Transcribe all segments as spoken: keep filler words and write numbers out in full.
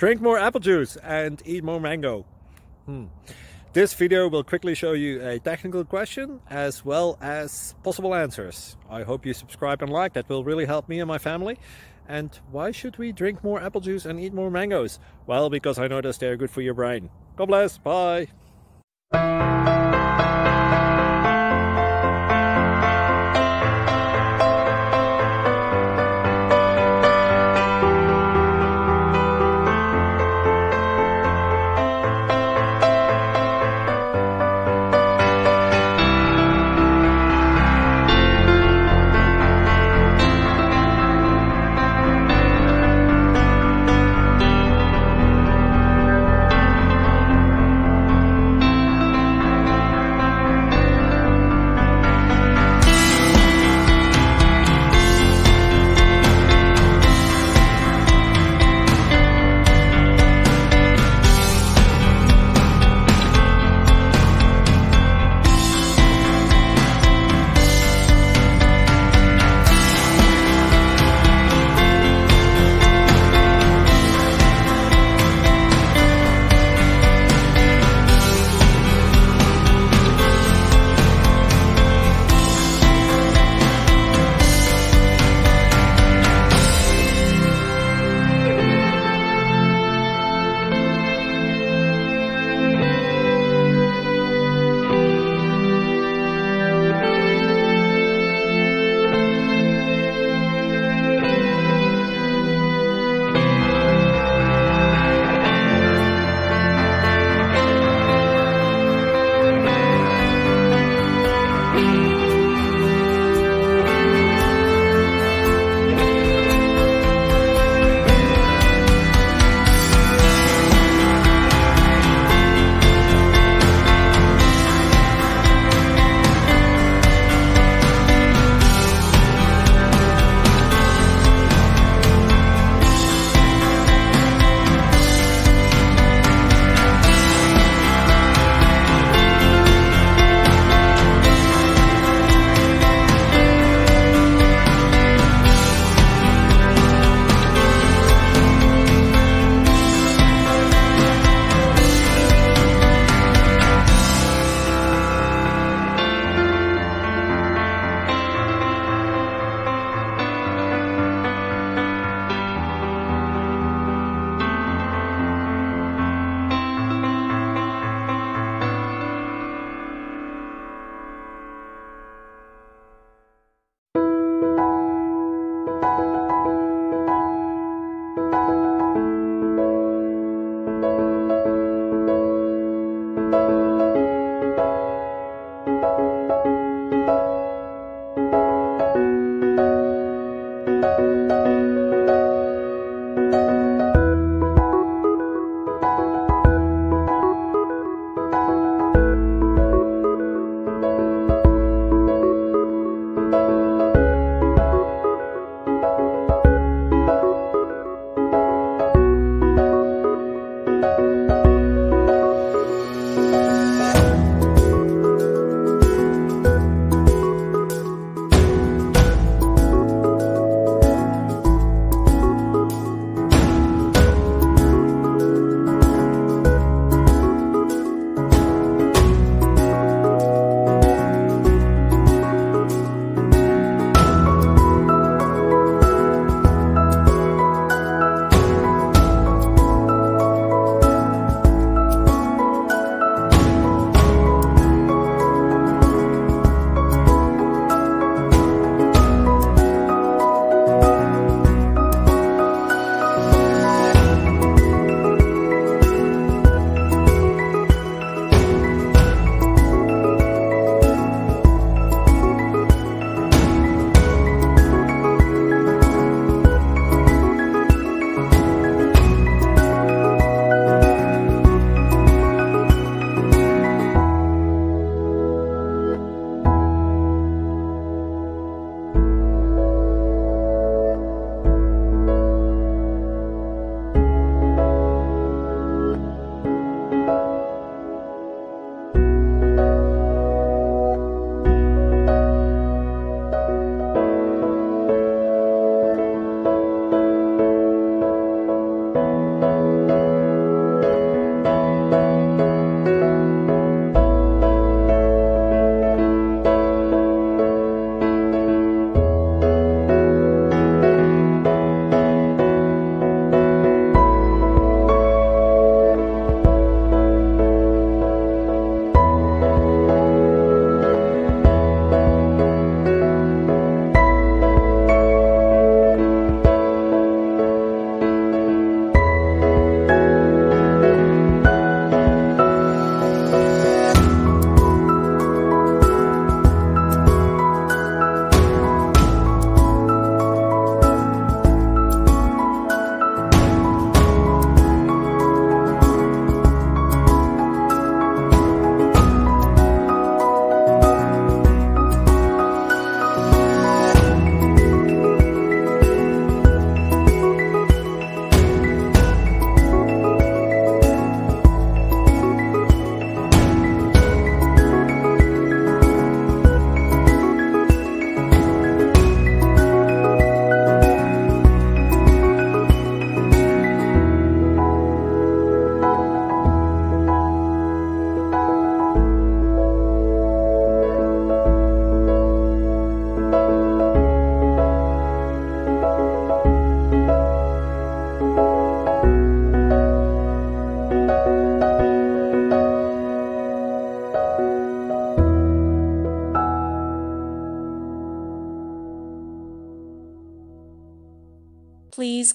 Drink more apple juice and eat more mango. Hmm. This video will quickly show you a technical question as well as possible answers. I hope you subscribe and like, that will really help me and my family. And why should we drink more apple juice and eat more mangoes? Well, because I noticed they're good for your brain. God bless, bye!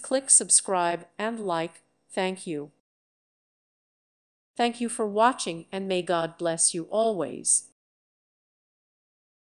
click subscribe and like. Thank you. Thank you for watching, and may God bless you always.